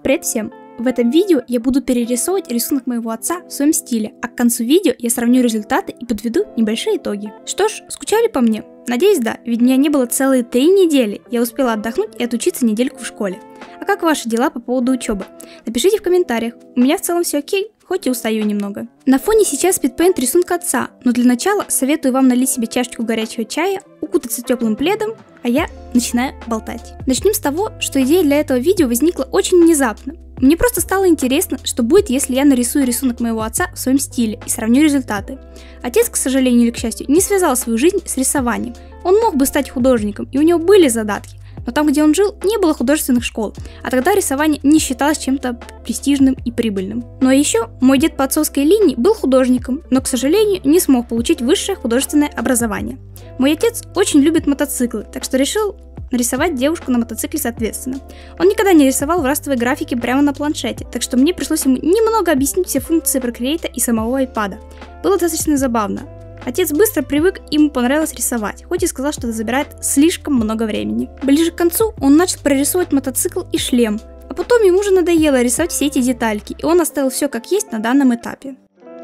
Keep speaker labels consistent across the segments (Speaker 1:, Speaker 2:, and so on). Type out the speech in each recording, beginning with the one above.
Speaker 1: Привет всем! В этом видео я буду перерисовывать рисунок моего отца в своем стиле, а к концу видео я сравню результаты и подведу небольшие итоги. Что ж, скучали по мне? Надеюсь, да, ведь меня не было целые 3 недели, я успела отдохнуть и отучиться недельку в школе. А как ваши дела по поводу учебы? Напишите в комментариях, у меня в целом все окей, хоть и устаю немного. На фоне сейчас спидпейнт рисунка отца, но для начала советую вам налить себе чашечку горячего чая, укутаться теплым пледом, а я начинаю болтать. Начнем с того, что идея для этого видео возникла очень внезапно. Мне просто стало интересно, что будет, если я нарисую рисунок моего отца в своем стиле и сравню результаты. Отец, к сожалению или к счастью, не связал свою жизнь с рисованием. Он мог бы стать художником, и у него были задатки, но там, где он жил, не было художественных школ, а тогда рисование не считалось чем-то престижным и прибыльным. Ну а еще мой дед по отцовской линии был художником, но, к сожалению, не смог получить высшее художественное образование. Мой отец очень любит мотоциклы, так что решил нарисовать девушку на мотоцикле соответственно. Он никогда не рисовал в растровой графике прямо на планшете, так что мне пришлось ему немного объяснить все функции Procreate и самого iPad. Было достаточно забавно. Отец быстро привык, ему понравилось рисовать, хоть и сказал, что это забирает слишком много времени. Ближе к концу он начал прорисовывать мотоцикл и шлем, а потом ему уже надоело рисовать все эти детальки, и он оставил все как есть на данном этапе.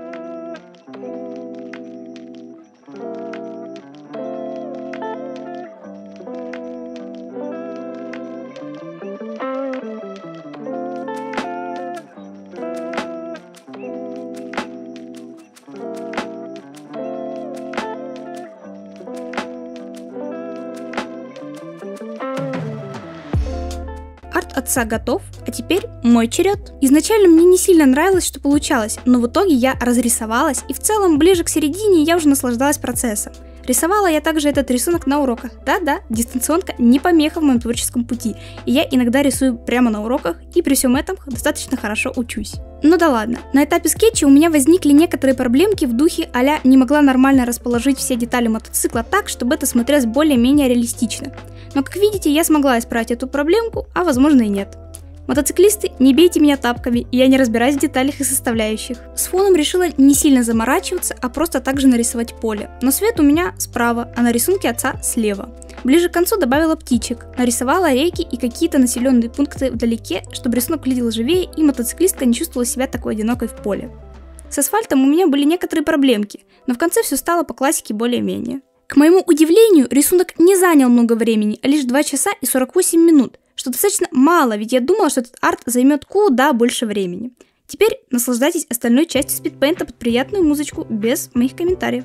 Speaker 1: Арт отца готов, а теперь мой черед. Изначально мне не сильно нравилось, что получалось, но в итоге я разрисовалась, и в целом ближе к середине я уже наслаждалась процессом. Рисовала я также этот рисунок на уроках. Да-да, дистанционка не помеха в моем творческом пути, и я иногда рисую прямо на уроках, и при всем этом достаточно хорошо учусь. Ну да ладно, на этапе скетча у меня возникли некоторые проблемки в духе а-ля не могла нормально расположить все детали мотоцикла так, чтобы это смотрелось более-менее реалистично. Но как видите, я смогла исправить эту проблемку, а возможно и нет. Мотоциклисты, не бейте меня тапками, я не разбираюсь в деталях и составляющих. С фоном решила не сильно заморачиваться, а просто также нарисовать поле. Но свет у меня справа, а на рисунке отца слева. Ближе к концу добавила птичек, нарисовала реки и какие-то населенные пункты вдалеке, чтобы рисунок выглядел живее и мотоциклистка не чувствовала себя такой одинокой в поле. С асфальтом у меня были некоторые проблемки, но в конце все стало по классике более-менее. К моему удивлению, рисунок не занял много времени, а лишь 2 часа и 48 минут, что достаточно мало, ведь я думала, что этот арт займет куда больше времени. Теперь наслаждайтесь остальной частью спидпейнта под приятную музычку без моих комментариев.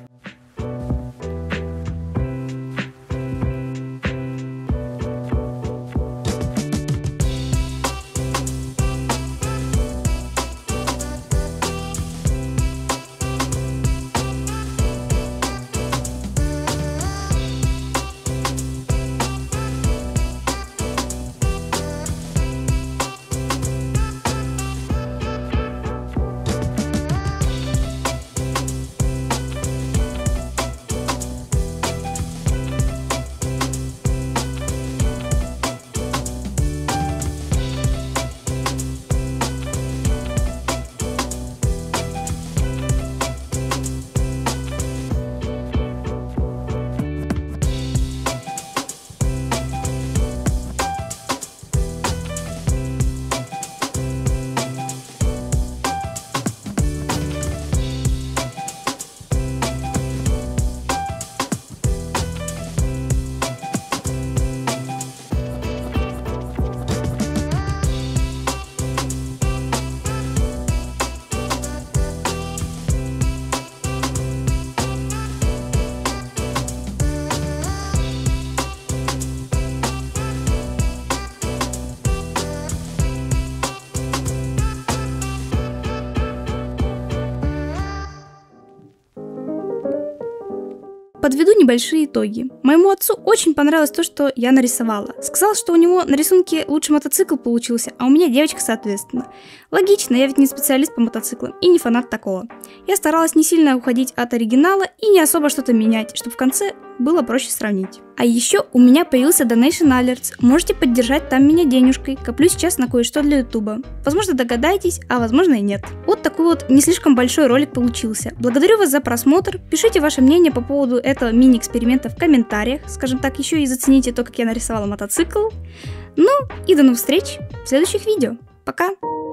Speaker 1: Подведу небольшие итоги. Моему отцу очень понравилось то, что я нарисовала. Сказал, что у него на рисунке лучше мотоцикл получился, а у меня девочка соответственно. Логично, я ведь не специалист по мотоциклам и не фанат такого. Я старалась не сильно уходить от оригинала и не особо что-то менять, чтобы в конце было проще сравнить. А еще у меня появился Donation Alerts. Можете поддержать там меня денежкой. Коплю сейчас на кое-что для ютуба. Возможно, догадаетесь, а возможно и нет. Вот такой вот не слишком большой ролик получился. Благодарю вас за просмотр. Пишите ваше мнение по поводу этого мини-эксперимента в комментариях. Скажем так, еще и зацените то, как я нарисовала мотоцикл. Ну и до новых встреч в следующих видео. Пока!